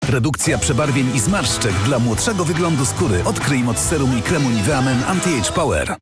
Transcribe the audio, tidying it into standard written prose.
Redukcja przebarwień i zmarszczek dla młodszego wyglądu skóry. Odkryj moc serum i kremu Nivea Men Anti-Age Power.